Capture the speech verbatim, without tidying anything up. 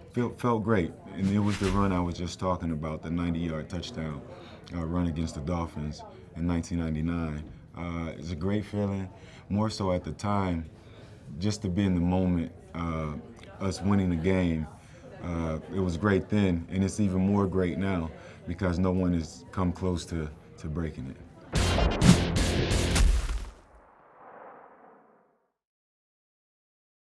Felt, felt great, and it was the run I was just talking about, the ninety-yard touchdown uh, run against the Dolphins in nineteen ninety-nine. Uh, it's a great feeling, more so at the time, just to be in the moment, uh, us winning the game. Uh, it was great then, and it's even more great now because no one has come close to, to breaking it.